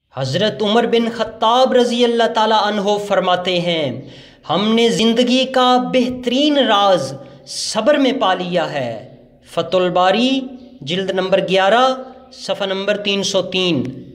हज़रत उमर बिन ख़त्ताब रज़ी अल्लाह ताला अन्हो फरमाते हैं, हमने ज़िंदगी का बेहतरीन राज सब्र में पा लिया है। फ़तहुल बारी जिल्द नंबर 11 सफ़ा नंबर 303।